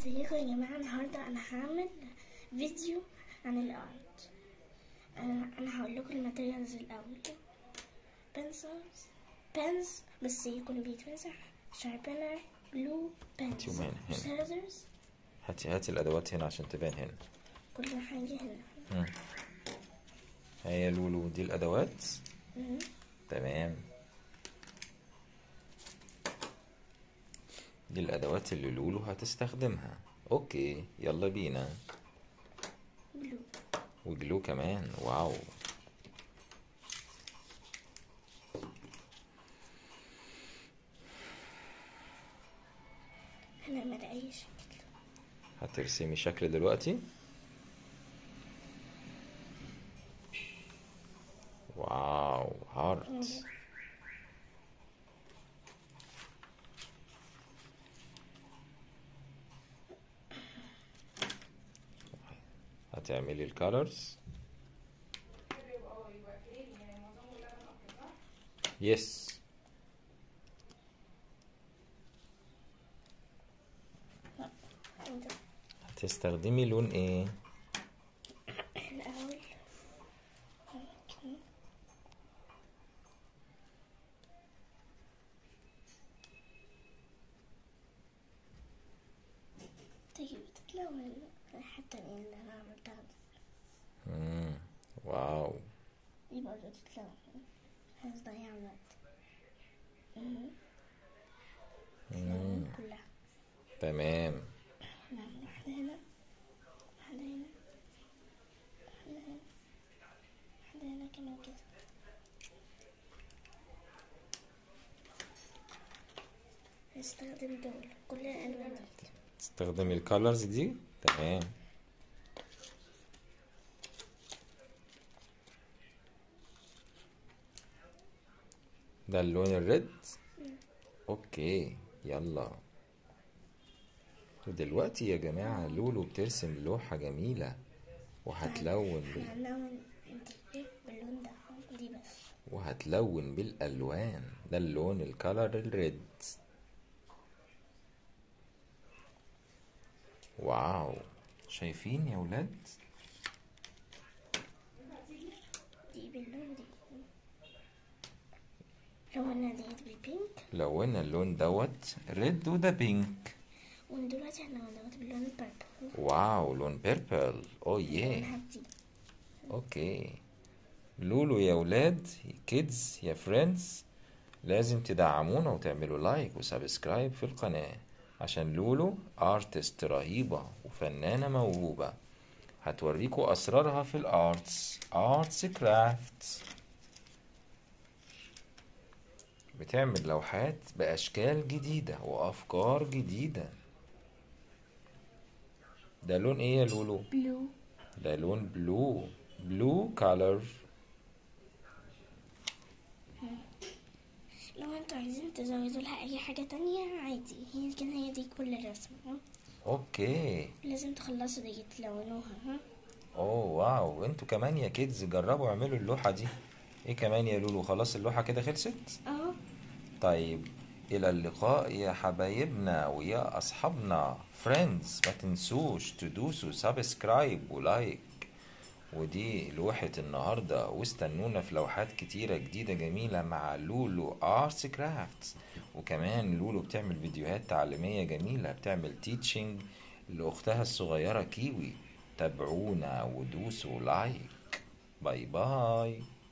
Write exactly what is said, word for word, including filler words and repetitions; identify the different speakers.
Speaker 1: ازيكم يا جماعة؟ النهاردة انا هعمل فيديو عن الارت. انا انا هقول لكم الماتيريالز الاول. بنسلز بنز بس يكون بيتمسح، شاربنر، جلو،
Speaker 2: هاتي
Speaker 1: بنز،
Speaker 2: وين هنا؟
Speaker 1: سيزرز.
Speaker 2: هاتي هاتي الادوات هنا عشان تبان هنا.
Speaker 1: كل حاجة هنا.
Speaker 2: مم. هيا لولو دي الادوات.
Speaker 1: مم.
Speaker 2: تمام، دي الادوات اللي لولو هتستخدمها. اوكي يلا بينا.
Speaker 1: جلو.
Speaker 2: وجلو كمان. واو.
Speaker 1: هنعمل اي شكل.
Speaker 2: هترسمي شكل دلوقتي؟ واو هارت. هتعملي الكالرز. يس. هتستخدمي لون ايه؟
Speaker 1: الاول طيب تتلون حتى اللي انا عملتها
Speaker 2: مم. واو.
Speaker 1: دي برضه تتلون، هتضيع وقت. مم.
Speaker 2: مم.
Speaker 1: كلها.
Speaker 2: تمام.
Speaker 1: نعمل واحدة هنا، واحدة هنا، واحدة هنا، واحدة هنا كمان كده. هستخدم دول كل الألوان دي.
Speaker 2: تستخدمي الكالرز دي. تمام. ده اللون الريد. اوكي يلا. ودلوقتي يا جماعة لولو بترسم لوحة جميلة وهتلون بال...
Speaker 1: هنلون دي باللون ده، دي بس.
Speaker 2: وهتلون بالألوان. ده اللون الكالر الريد. واو. شايفين يا ولاد؟
Speaker 1: دي باللون دي. لونا ديت بالبينك.
Speaker 2: لونا اللون دوت ريد وده بينك.
Speaker 1: ودلوقتي هنلون دوت باللون البيربل.
Speaker 2: واو لون بيربل. او يه. اوكي لولو يا ولاد، كيدز يا فريندز، لازم تدعمونا وتعملوا لايك وسبسكرايب في القناة عشان لولو ارتست رهيبة وفنانة موهوبة هتوريكوا اسرارها في الارتس. ارتس كرافتس بتعمل لوحات باشكال جديدة وافكار جديدة. ده لون ايه يا لولو؟
Speaker 1: بلو.
Speaker 2: ده لون بلو. بلو كالر.
Speaker 1: لو انتوا عايزين تزودوا لها اي حاجة تانية عادي، هي كده هي دي كل الرسمة. ها؟
Speaker 2: اوكي.
Speaker 1: لازم تخلصوا دي تلونوها. ها؟
Speaker 2: اوه واو. انتوا كمان يا كيدز جربوا اعملوا اللوحة دي. ايه كمان يا لولو؟ خلاص اللوحة كده خلصت؟
Speaker 1: اه.
Speaker 2: طيب الى اللقاء يا حبايبنا ويا اصحابنا فريندز. ما تنسوش تدوسوا سبسكرايب ولايك. ودي لوحة النهاردة، واستنونا في لوحات كتيرة جديدة جميلة مع لولو ارتس كرافتس. وكمان لولو بتعمل فيديوهات تعليمية جميلة، بتعمل تيتشنج لأختها الصغيرة كيوي. تابعونا ودوسوا لايك. باي باي.